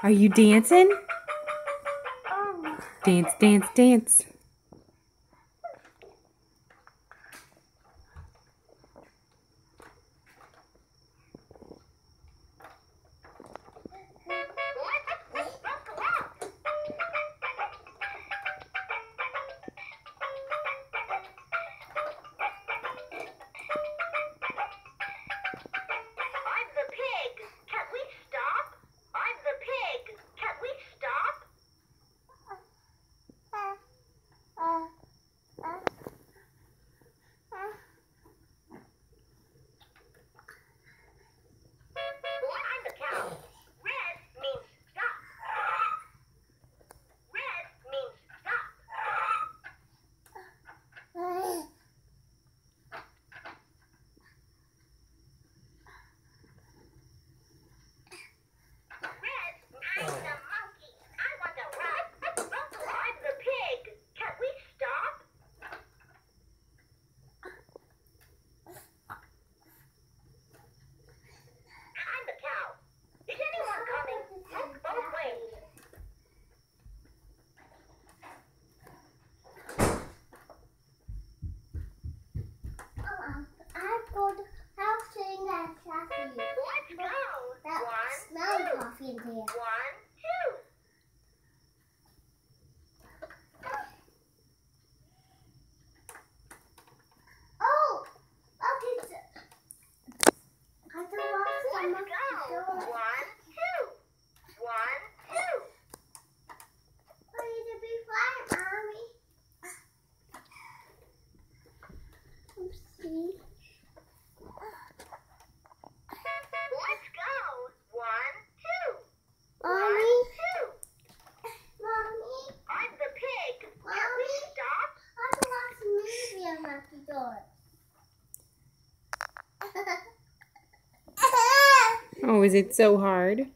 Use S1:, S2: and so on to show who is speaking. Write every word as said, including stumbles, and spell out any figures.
S1: Are you dancing? Dance, dance, dance.
S2: Coffee in here. One, two. Oh, okay. I don't want Let's go. One, two. One, two. I need to be quiet, Mommy. Oopsie. Let's go. One, two. Mommy. One, two. Mommy. I'm the pig. Mommy. Can we stop? I want to watch a movie on Happy Door.
S1: Oh, is it so hard?